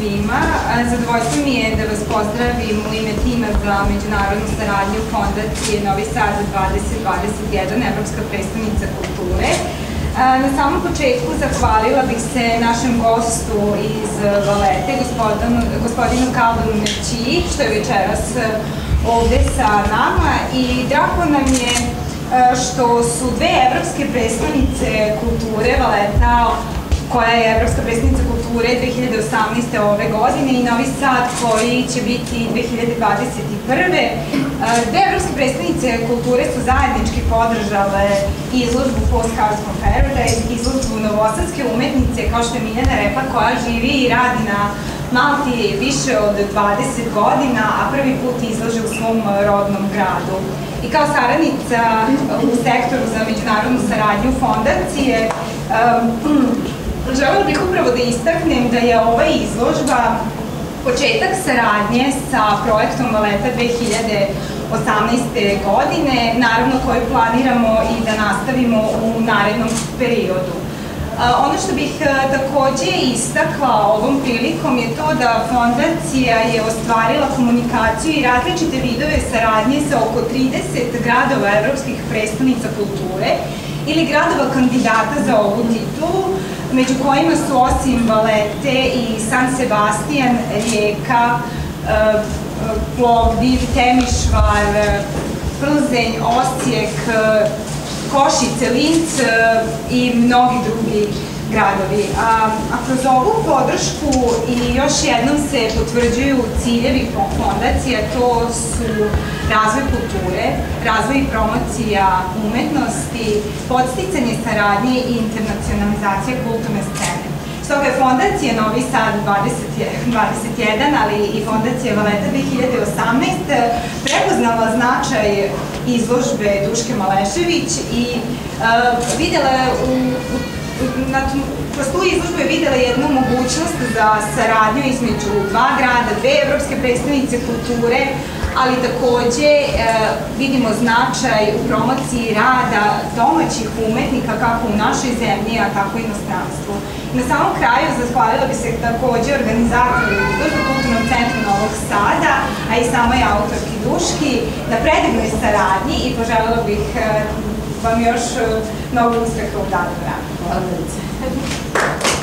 svima. Zadovoljstvo mi je da vas pozdravim u ime tima za međunarodnu saradnju Fondacije Novi Sad 2021, Evropska prestonica kulture. Na samom početku zahvalila bih se našem gostu iz Valete, gospodinu Kalbanu Merčiji, što je večeras ovde sa nama, i drago nam je što su dve evropske prestonice kulture, Valeta, koja je Evropska prestonica kulture 2018. ove godine, i Novi Sad, koji će biti 2021. Dve evropske prestonice kulture su zajednički podržale izložbu Postcards from Paradise, izložbu novosadske umetnice, kao što je Miljana rekla, koja živi i radi na Malti više od 20 godina, a prvi put izlaže u svom rodnom gradu. I kao saradnica u sektoru za međunarodnu saradnju Fondacije, želela bih upravo da istaknem da je ova izložba početak saradnje sa projektom Valeta 2018. godine, naravno koju planiramo i da nastavimo u narednom periodu. Ono što bih takođe istakla ovom prilikom je to da Fondacija je ostvarila komunikaciju i različite vidove saradnje sa oko 30 gradova evropskih prestonica kulture ili gradova kandidata za ovu titulu, među kojima su osim Valete i San Sebastian, Rijeka, Plovdiv, Temišvar, Plzeň, Osijek, Košice, Linz i mnogi drugi gradovi. A kroz ovu podršku i još jednom se potvrđuju ciljevi Fondacije, to su razvoj kulture, razvoj i promocija umetnosti, podsticanje saradnje i internacionalizacija kulturne scene. Stoga je Fondacija Novi Sad 2021, ali i Fondacija Valeta 2018 prepoznala značaj izložbe Duške Malešević i videla kroz tu izložbu je videla jednu mogućnost za saradnju između dva grada, dve evropske prestonice kulture, ali takođe vidimo značaj u promociji rada domaćih umetnika kako u našoj zemlji, a tako i inostranstvu. Na samom kraju zahvalila bi se takođe organizatoru izložbe Kulturnom centru Novog Sada, a i samoj autorki Duški, na predivnoj saradnji, i poželjela bih vam još mnogo uspeha u daljem radu.